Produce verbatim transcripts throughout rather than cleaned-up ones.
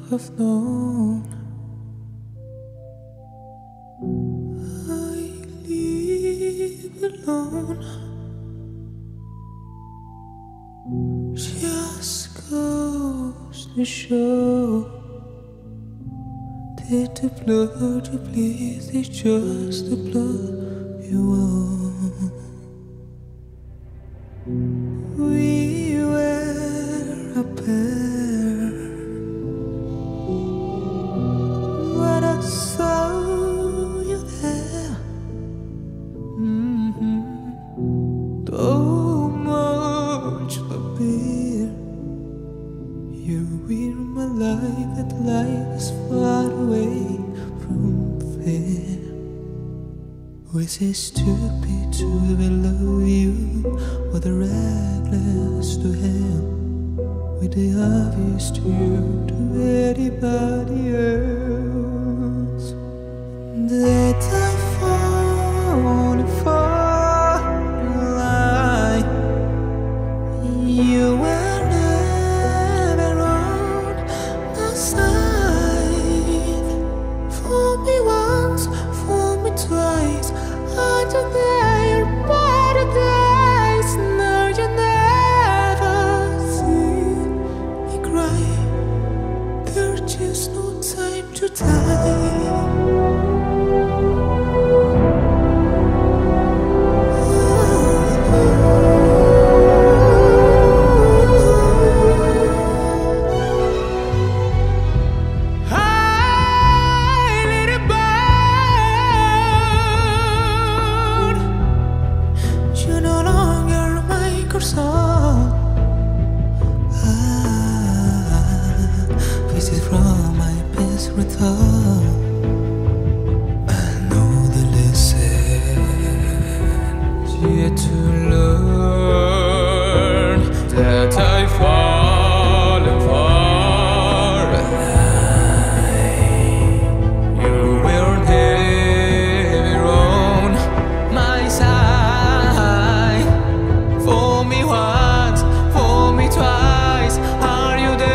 have known. I live alone, just goes to show that the blood you bleed is just the blood you own. We were a pair when I saw you there. Mm-hmm. So much to bear. You in my life, that life is far away from fair. Was it stupid to ever love you, or the reckless to hell, with the obvious to you, to anybody else? That I fall for a lie. You were never on my side. For me once, for me twice, under their paradise. Now you never see me cry. There's just no time to die. From my best return, I know the lessons yet to learn, that I fall far behind. You were never on my side. For me once, for me twice, are you there?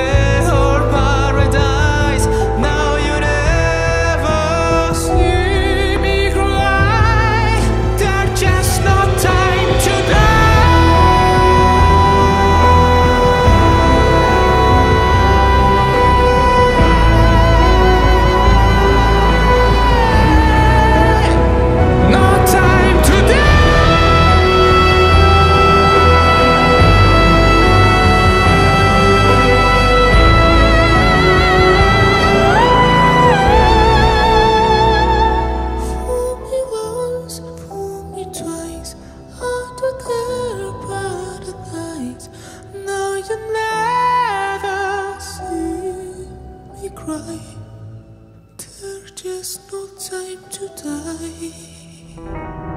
Now you never see me cry. There's just no time to die.